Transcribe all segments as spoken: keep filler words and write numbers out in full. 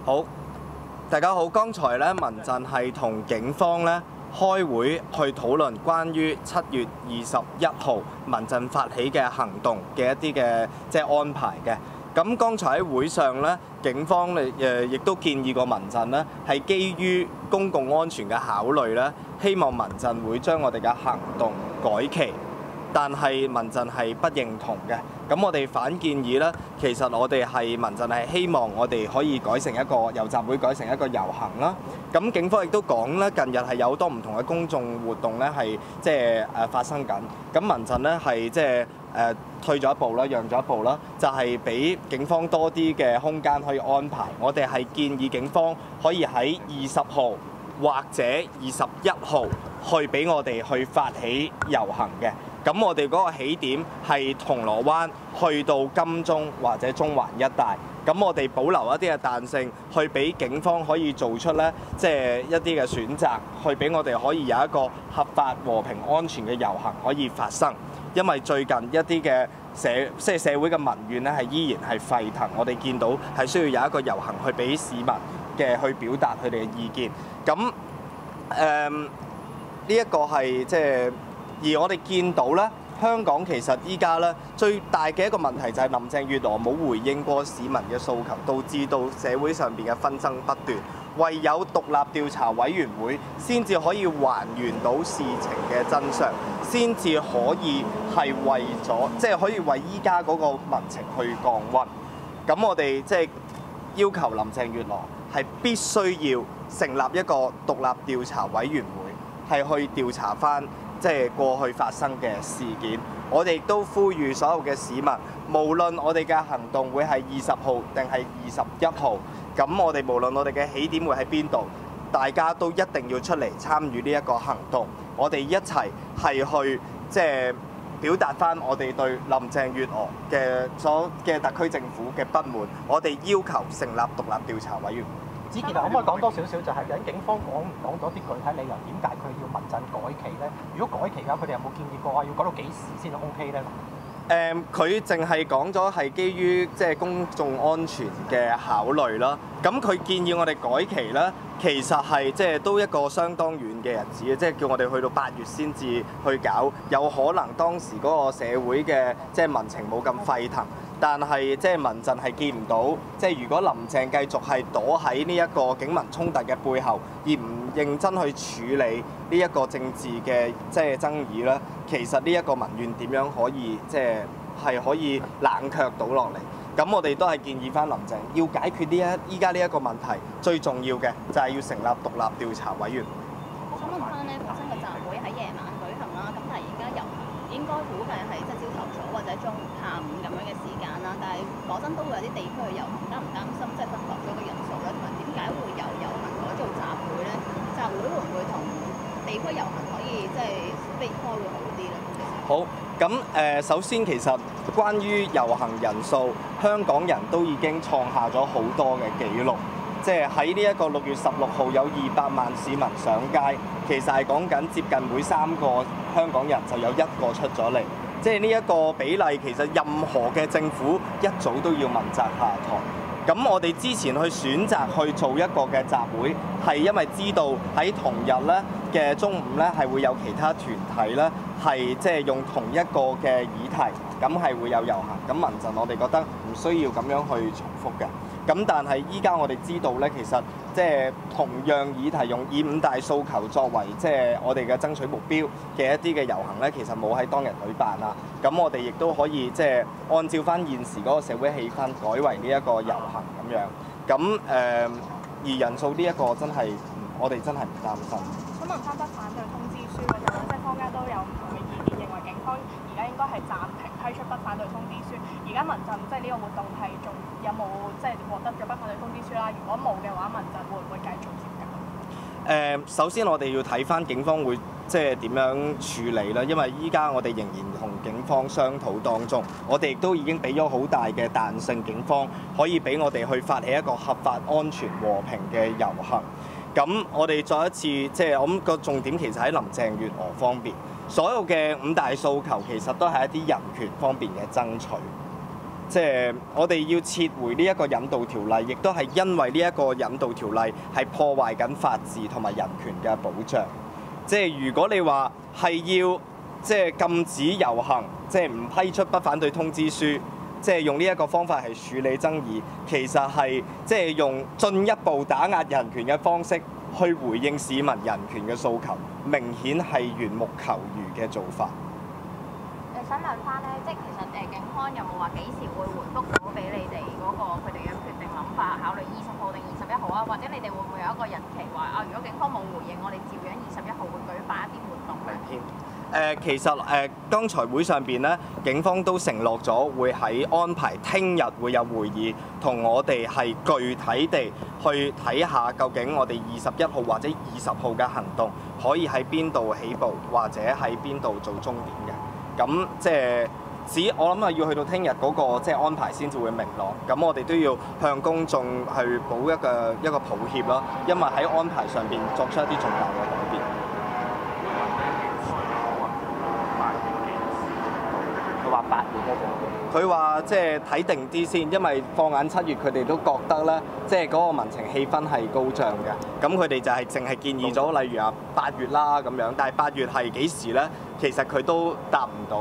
好，大家好。剛才咧，民陣係同警方咧開會去討論關於七月二十一號民陣發起嘅行動嘅一啲嘅即係安排嘅。咁剛才喺會上咧，警方誒誒亦都建議過民陣咧係基於公共安全嘅考慮咧，希望民陣會將我哋嘅行動改期。但係民陣係不認同嘅，咁我哋反建議咧，其實我哋係民陣係希望我哋可以改成一個由集會改成一個遊行啦。咁警方亦都講咧，近日係有好多唔同嘅公眾活動咧係即係誒發生緊。咁民陣咧係即係誒退咗一步啦，讓咗一步啦，就係俾警方多啲嘅空間可以安排。我哋係建議警方可以喺二十號或者二十一號去俾我哋去發起遊行嘅。咁我哋嗰個起點係銅鑼灣去到金鐘或者中環一帶，咁我哋保留一啲嘅彈性，去俾警方可以做出咧，即係一啲嘅選擇，去俾我哋可以有一個合法、和平、安全嘅遊行可以發生。因為最近一啲嘅社即係社會嘅民怨咧，係依然係沸騰，我哋見到係需要有一個遊行去俾市民嘅去表達佢哋嘅意見。咁誒呢一個係即係。而我哋見到咧，香港其實依家咧最大嘅一個問題就係林鄭月娥冇回應過市民嘅訴求，導致到社會上邊嘅紛爭不斷。唯有獨立調查委員會先至可以還原到事情嘅真相，先至可以係為咗即係可以為依家嗰個民情去降溫。咁我哋即係要求林鄭月娥係必須要成立一個獨立調查委員會，係去調查返即係過去發生嘅事件。我哋亦都呼籲所有嘅市民，無論我哋嘅行動會係二十號定係二十一號，咁我哋無論我哋嘅起點會喺邊度，大家都一定要出嚟參與呢一個行動。我哋一齊係去即係表達翻我哋對林鄭月娥嘅所嘅特區政府嘅不滿。我哋要求成立獨立調查委員會。 子健啊，可唔可以講多少少就係究竟警方講唔講咗啲具體理由，點解佢要民陣改期咧？如果改期嘅話，佢哋有冇建議過話要改到幾時先 OK 咧？ 誒，佢淨係講咗係基於即係公眾安全嘅考慮啦。咁佢建議我哋改期咧，其實係即係都一個相當遠嘅日子嘅，即係叫我哋去到八月先至去搞，有可能當時嗰個社會嘅即係民情冇咁沸騰。但係即係民陣係見唔到，即係如果林鄭繼續係躲喺呢一個警民衝突嘅背後，而唔認真去處理呢一個政治嘅即係爭議咧，其實呢一個民怨點樣可以即係係可以冷卻到落嚟？咁我哋都係建議翻林鄭要解決呢一依家呢一個問題，最重要嘅就係要成立獨立調查委員會。 我想問翻咧，本身個集會喺夜晚舉行啦，咁但係而家遊行應該估計係即係朝頭早或者中午下午咁樣嘅時間啦。但係講真都會有啲地區去遊行，擔唔擔心即係分薄咗個人數咧？同埋點解會由遊行改做集會咧？集會會唔會同地區遊行可以即係避開會好啲咧？ 好，咁誒，首先其實關於遊行人數，香港人都已經創下咗好多嘅紀錄。即係喺呢一個六月十六號有二百萬市民上街，其實係講緊接近每三個香港人就有一個出咗嚟。即係呢一個比例，其實任何嘅政府一早都要問責下台。咁我哋之前去選擇去做一個嘅集會，係因為知道喺同日咧嘅中午咧係會有其他團體咧係即係用同一個嘅議題，咁係會有遊行。咁民陣我哋覺得唔需要咁樣去重複嘅。咁但係依家我哋知道咧，其實即係同樣議題用以五大訴求作為即係我哋嘅爭取目標嘅一啲嘅遊行咧，其實冇喺當日舉辦啦。咁我哋亦都可以即係按照翻現時嗰個社會氣氛，改為呢一個遊行咁樣。咁誒、呃，而人數呢一個真係我哋真係唔擔心。 想問翻不反對通知書嗰陣咧，即係坊間都有唔同嘅意見，認為警方而家應該係暫停批出不反對通知書。而家民陣即係呢個活動係仲有冇即係獲得咗不反對通知書啦？如果冇嘅話，民陣會唔會繼續接搞？ 誒、呃，首先我哋要睇翻警方會即係點樣處理啦，因為依家我哋仍然同警方商討當中，我哋亦都已經俾咗好大嘅彈性，警方可以俾我哋去發起一個合法、安全、和平嘅遊行。咁我哋再一次即係我諗個重點其實喺林鄭月娥方面，所有嘅五大訴求其實都係一啲人權方面嘅爭取。 即係我哋要撤回呢一個引渡條例，亦都係因為呢一個引渡條例係破壞緊法治同埋人權嘅保障。即係如果你話係要即係禁止遊行，即係唔批出不反對通知書，即係用呢一個方法係處理爭議，其實係即係用進一步打壓人權嘅方式去回應市民人權嘅訴求，明顯係緣木求魚嘅做法。 誒想問翻咧，即係其實誒警方有冇話幾時會回覆到俾你哋嗰個佢哋嘅決定諗法，考慮二十號定二十一號啊？或者你哋會唔會有一個日期話啊？如果警方冇回應，我哋照樣二十一號會舉辦一啲活動咧？ 誒、呃、其實誒、呃、剛才會上邊咧，警方都承諾咗會喺安排聽日會有會議，同我哋係具體地去睇下究竟我哋二十一號或者二十號嘅行動可以喺邊度起步，或者喺邊度做終點嘅。咁即係只我諗啊，要去到聽日嗰個即係安排先至會明朗。咁我哋都要向公眾去補一個一個抱歉啦，因為喺安排上邊作出一啲重大嘅改變。 佢話八月嗰個， 佢話即係睇定啲先，因為放眼七月，佢哋都覺得咧，即係嗰個民情氣氛係高漲嘅。咁佢哋就係淨係建議咗，例如啊八月啦咁樣，但係八月係幾時咧？其實佢都答唔到。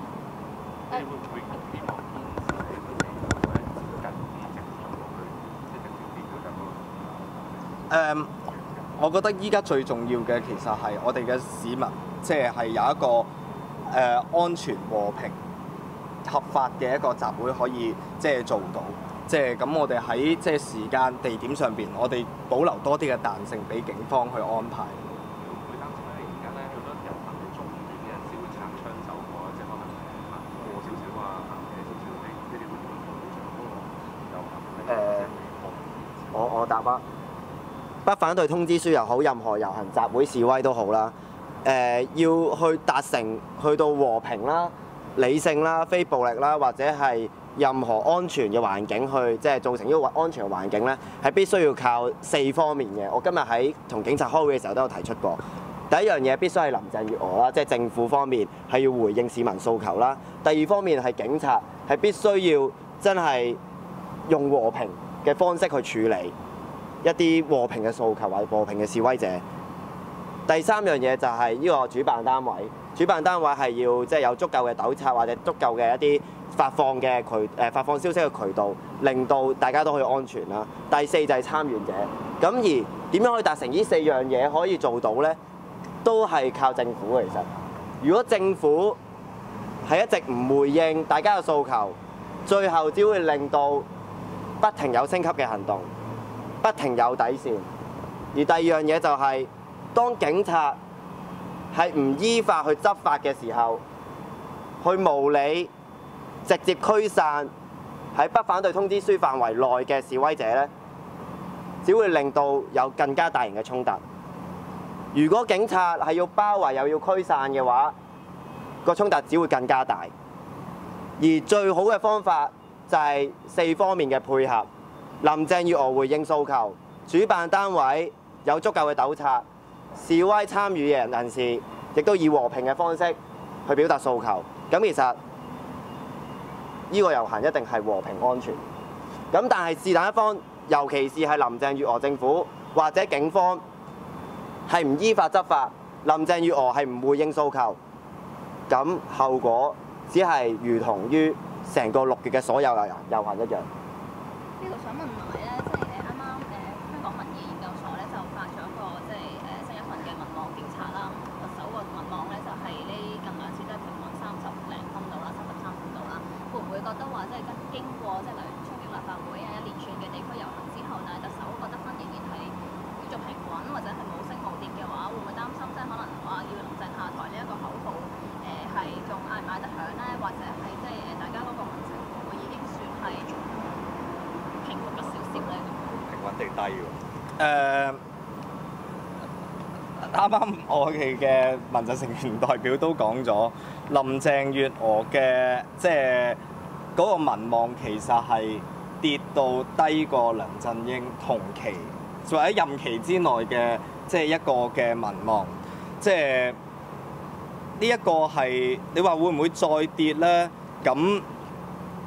誒，我覺得依家最重要嘅其實係我哋嘅市民，即係係有一個誒、呃、安全和平合法嘅一個集會可以即係做到，即係咁我哋喺即係時間地點上邊，我哋保留多啲嘅彈性俾警方去安排。 會擔心咧，而家咧好多遊行嘅中段啲人先會擦槍走火，即係可能行過少少啊，行嘅少少，你你哋會點樣保障嗰個遊行？ 誒，我我答啊，不反對通知書又好，任何遊行集會示威都好啦。誒、呃，要去達成去到和平啦、理性啦、非暴力啦，或者係任何安全嘅環境去，即係造成呢個安全嘅環境咧，係必須要靠四方面嘅。我今日喺同警察開會嘅時候都有提出過。第一樣嘢必須係林鄭月娥啦，即係政府方面係要回應市民訴求啦。第二方面係警察係必須要真係用和平嘅方式去處理一啲和平嘅訴求或者和平嘅示威者。第三樣嘢就係呢個主辦單位，主辦單位係要即係有足夠嘅糾察或者足夠嘅一啲發放嘅渠誒發放消息嘅渠道，令到大家都可以安全啦。第四就係參與者，咁而點樣可以達成呢四樣嘢可以做到呢？都係靠政府嘅。其實，如果政府係一直唔回應大家嘅訴求，最後只會令到不停有升級嘅行動，不停有底線。而第二樣嘢就係，當警察係唔依法去執法嘅時候，去無理直接驅散喺不反對通知書範圍內嘅示威者咧，只會令到有更加大型嘅衝突。如果警察係要包圍又要驅散嘅話，個衝突只會更加大。而最好嘅方法就係四方面嘅配合，林鄭月娥回應訴求，主辦單位有足夠嘅糾察，示威參與嘅人士亦都以和平嘅方式去表達訴求。咁其實呢個遊行一定係和平安全。咁但係是但一方，尤其是係林鄭月娥政府或者警方係唔依法執法，林鄭月娥係唔回應訴求，咁後果只係如同於成個六月嘅所有遊遊行一樣。 呢度想問埋咧，即係誒啱啱誒香港民意研究所咧就發咗一個即係誒新一份嘅民望調查啦。特首個民望咧就係呢近兩次都係平均三十零分度啦，三十三分度啦。會唔會覺得話即係跟經過即係例如衝擊立法會啊一連串嘅地區遊行之後，但係特首個得分仍然係叫做平穩或者係冇升冇跌嘅話，會唔會擔心即係可能話要林鄭下台呢一個口號誒係仲嗌唔嗌得響咧？或者係即係大家嗰個民情會唔會已經算係平穩咗少少咧？ 平穩定低喎。 誒，啱啱我哋嘅民陣成員代表都講咗，林鄭月娥嘅即係嗰個民望其實係跌到低過梁振英同期或者任期之內嘅即係一個嘅民望，即係呢一個係你話會唔會再跌咧？咁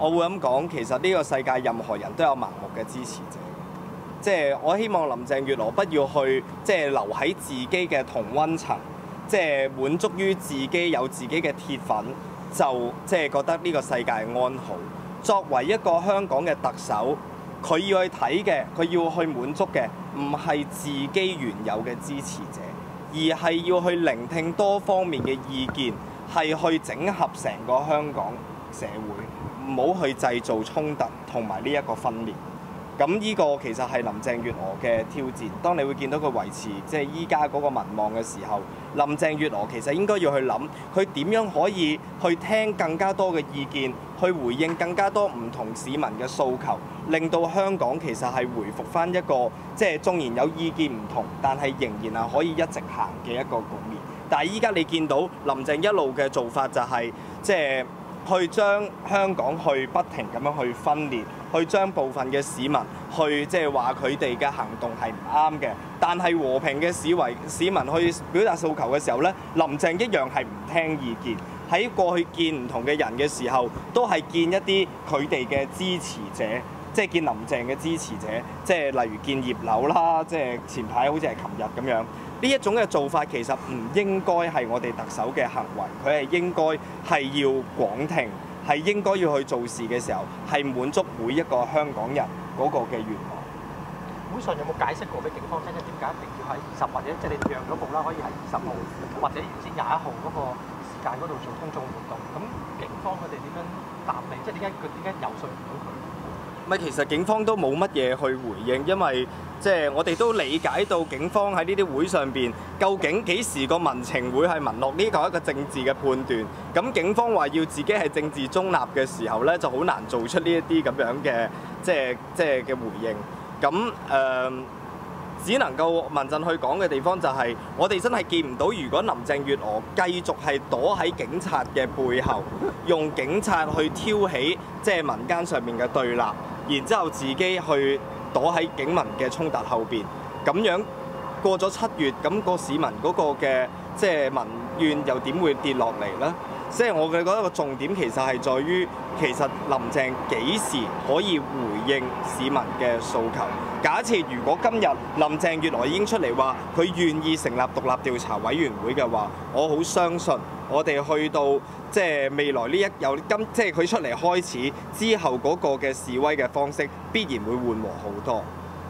我會咁講，其實呢個世界任何人都有盲目嘅支持者。即係我希望林鄭月娥不要去即係留喺自己嘅同溫層，即係滿足於自己有自己嘅鐵粉，就即係覺得呢個世界安好。作為一個香港嘅特首，佢要去睇嘅，佢要去滿足嘅，唔係自己原有嘅支持者，而係要去聆聽多方面嘅意見，係去整合成個香港社會，唔好去製造衝突同埋呢一個分裂。咁呢個其實係林鄭月娥嘅挑戰。當你會見到佢維持即係依家嗰個民望嘅時候，林鄭月娥其實應該要去諗，佢點樣可以去聽更加多嘅意見，去回應更加多唔同市民嘅訴求，令到香港其實係回復翻一個即係縱然有意見唔同，但係仍然係可以一直行嘅一個局面。但係依家你見到林鄭一路嘅做法就係即係去將香港去不停咁樣去分裂，去將部分嘅市民去即係話佢哋嘅行動係唔啱嘅，但係和平嘅市為市民去表達訴求嘅時候咧，林鄭一樣係唔聽意見。喺過去見唔同嘅人嘅時候，都係見一啲佢哋嘅支持者，即係見林鄭嘅支持者，即係例如見葉劉啦，即係前排好似係琴日咁樣。呢一種嘅做法其實唔應該係我哋特首嘅行為，佢係應該係要廣聽，係應該要去做事嘅時候，係滿足每一個香港人嗰個嘅願望。 會上有冇解釋過俾警方聽咧？點解一定要喺二十或者即係你讓咗步啦，可以喺二十號或者原先廿一號嗰個時間嗰度做公眾活動？咁警方佢哋點樣答你？即係點解佢點解遊說唔到佢？ 咪其實警方都冇乜嘢去回應，因為即係我哋都理解到警方喺呢啲會上邊，究竟幾時個民情會係民樂呢個係一個政治嘅判斷。咁警方話要自己係政治中立嘅時候咧，就好難做出呢一啲咁樣嘅即係即係嘅回應。咁誒、呃，只能夠民陣去講嘅地方就係、是，我哋真係見唔到，如果林鄭月娥繼續係躲喺警察嘅背後，用警察去挑起即係民間上面嘅對立。然之後自己去躲喺警民嘅衝突後邊，咁樣過咗七月，咁個市民嗰個嘅即係民怨又點會跌落嚟呢？即係我嘅覺得個重點其實係在於，其實林鄭幾時可以回應市民嘅訴求？假設如果今日林鄭月娥已經出嚟話佢願意成立獨立調查委員會嘅話，我好相信我哋去到即係未來呢一有今即係佢出嚟開始之後嗰個嘅示威嘅方式，必然會緩和好多。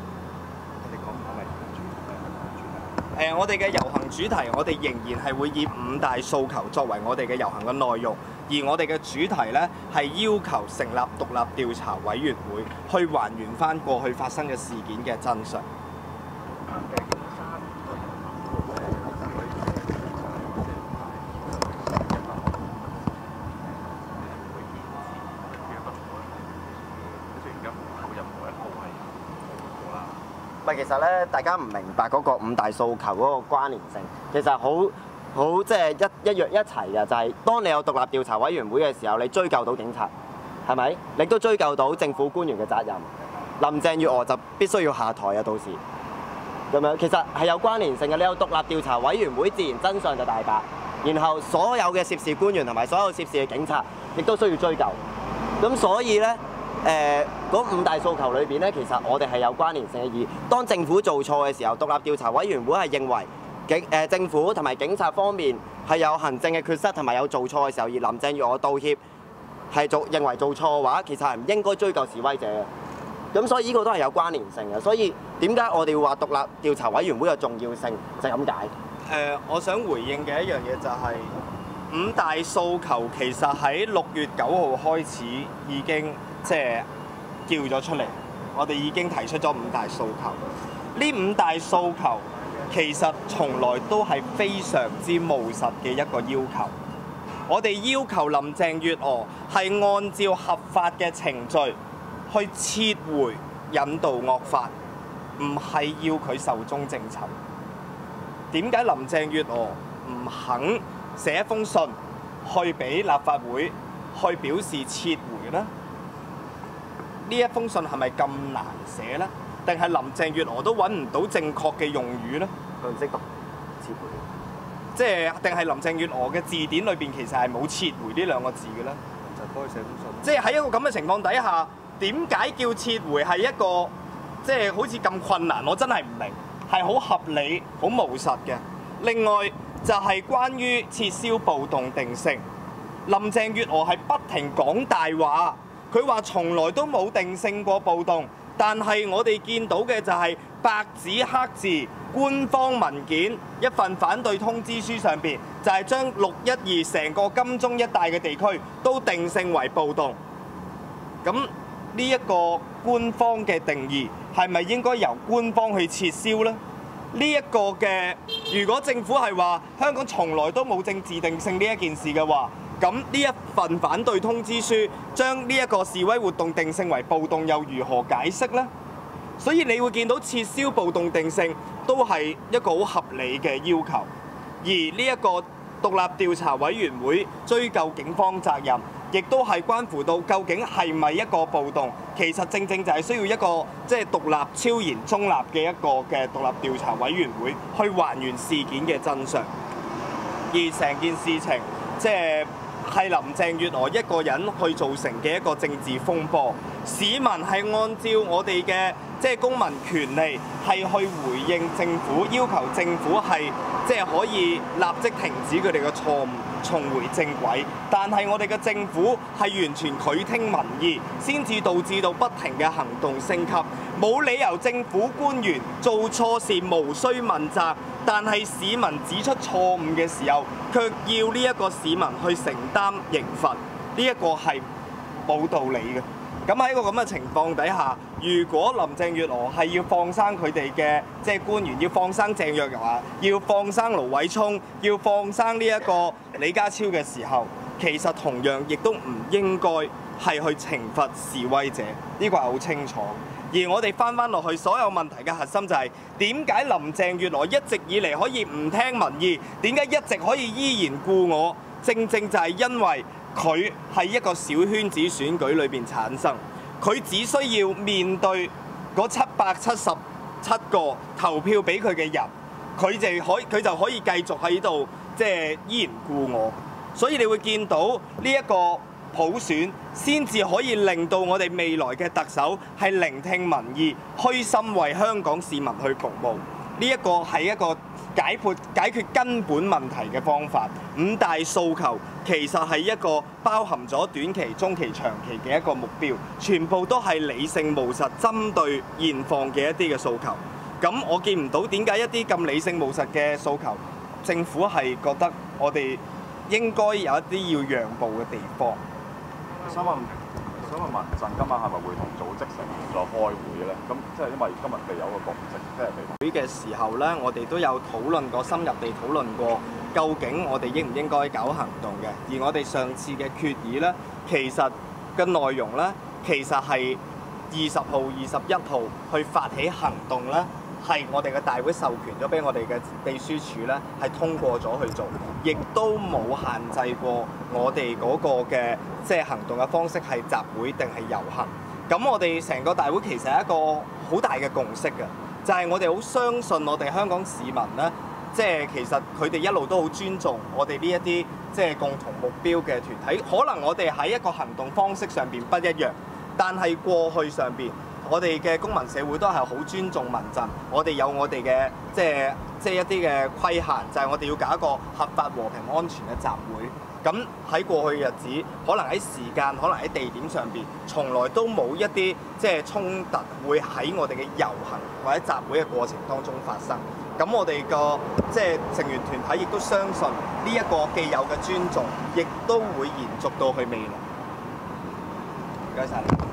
誒，我哋嘅遊行主題，我哋仍然係會以五大訴求作為我哋嘅遊行嘅內容，而我哋嘅主題呢，係要求成立獨立調查委員會，去還原翻過去發生嘅事件嘅真相。 唔係，其實咧，大家唔明白嗰個五大訴求嗰個關聯性，其實好好即係一一樣一齊嘅，就係、是、當你有獨立調查委員會嘅時候，你追究到警察，係咪？你都追究到政府官員嘅責任。林鄭月娥就必須要下台啊！到時咁樣，其實係有關聯性嘅。你有獨立調查委員會，自然真相就大白。然後所有嘅涉事官員同埋所有涉事嘅警察，亦都需要追究。咁所以咧。誒嗰、呃、五大訴求裏邊咧，其實我哋係有關聯性嘅。而當政府做錯嘅時候，獨立調查委員會係認為警誒、呃、政府同埋警察方面係有行政嘅缺失同埋有做錯嘅時候，而林鄭月娥道歉係做認為做錯嘅話，其實係唔應該追究示威者嘅。咁所以呢個都係有關聯性嘅。所以點解我哋會話獨立調查委員會嘅重要性就係咁解。誒、 呃，我想回應嘅一樣嘢就係、是、五大訴求，其實喺六月九號開始已經。即係叫咗出嚟，我哋已經提出咗五大訴求。呢五大訴求其實從來都係非常之務實嘅一個要求。我哋要求林鄭月娥係按照合法嘅程序去撤回引渡惡法，唔係要佢壽終正寢。點解林鄭月娥唔肯寫一封信去俾立法會去表示撤回呢？呢一封信係咪咁難寫呢？定係林鄭月娥都揾唔到正確嘅用語呢？ 佢唔識讀撤回， 即係定係林鄭月娥嘅字典裏邊其實係冇撤回呢兩個字嘅呢？ 幫佢寫封信。 即係喺一個咁嘅情況底下，點解叫撤回係一個即係好似咁困難？我真係唔明，係好合理、好務實嘅。另外就係關於撤銷暴動定性，林鄭月娥係不停講大話，佢話從來都冇定性過暴動，但係我哋見到嘅就係白紙黑字。官方文件一份反對通知書上邊，就係將六一二成個金鐘一帶嘅地區都定性為暴動。咁呢一個官方嘅定義係咪應該由官方去撤銷呢？呢一個嘅，如果政府係話香港從來都冇政治定性呢一件事嘅話，咁呢一份反對通知書將呢一個示威活動定性為暴動，又如何解釋呢？所以你會見到撤銷暴動定性都係一個好合理嘅要求，而呢一個獨立調查委員會追究警方責任，亦都係關乎到究竟係咪一個暴動。其實正正就係需要一個即係獨立、超然、中立嘅一個嘅獨立調查委員會去還原事件嘅真相。而成件事情即係係林鄭月娥一個人去造成嘅一個政治風波，市民係按照我哋嘅即係公民權利係去回應政府，要求政府係即係可以立即停止佢哋嘅錯誤，重回正軌。但係我哋嘅政府係完全拒聽民意，先至導致到不停嘅行動升級。冇理由政府官員做錯事無需問責，但係市民指出錯誤嘅時候，卻要呢一個市民去承擔刑罰，呢一個係冇道理嘅。咁喺一個咁嘅情況底下，如果林鄭月娥係要放生佢哋嘅即係官員，要放生鄭若驊，要放生盧偉聰，要放生呢一個李家超嘅時候，其實同樣亦都唔應該係去懲罰示威者，呢個係好清楚。而我哋翻翻落去，所有問題嘅核心就係點解林鄭月娥一直以嚟可以唔聽民意？點解一直可以依然故我？正正就係因為佢係一個小圈子選舉裏邊產生，佢只需要面對嗰七百七十七個投票俾佢嘅人，佢就可以佢就可以繼續喺度即係依然故我。所以你會見到呢一個普選先至可以令到我哋未來嘅特首係聆聽民意，虛心為香港市民去服務。呢一個係一個解決解決根本問題嘅方法。五大訴求其實係一個包含咗短期、中期、長期嘅一個目標，全部都係理性務實，針對現況嘅一啲嘅訴求。咁我見唔到點解一啲咁理性務實嘅訴求，政府係覺得我哋應該有一啲要讓步嘅地方。 想問，想問民陣今晚係咪會同組織成員再開會咧？咁即係因為今日未有個共識，即係未。 會嘅時候咧，我哋都有討論過，深入地討論過，究竟我哋應唔應該搞行動嘅。而我哋上次嘅決議咧，其實嘅內容咧，其實係二十號、二十一號去發起行動咧。係我哋嘅大會授權咗俾我哋嘅秘書處咧，係通過咗去做，亦都冇限制過我哋嗰個嘅即係行動嘅方式係集會定係遊行。咁我哋成個大會其實係一個好大嘅共識嘅，就係我哋好相信我哋香港市民咧，即係其實佢哋一路都好尊重我哋呢一啲即係共同目標嘅團體。可能我哋喺一個行動方式上邊不一樣，但係過去上邊，我哋嘅公民社會都係好尊重民陣，我哋有我哋嘅即係即係一啲嘅規限，就係我哋要搞一個合法、和平、安全嘅集會。咁喺過去嘅日子，可能喺時間，可能喺地點上邊，從來都冇一啲即係衝突會喺我哋嘅遊行或者集會嘅過程當中發生。咁我哋個即係成員團體亦都相信呢一個既有嘅尊重，亦都會延續到去未來。唔該晒。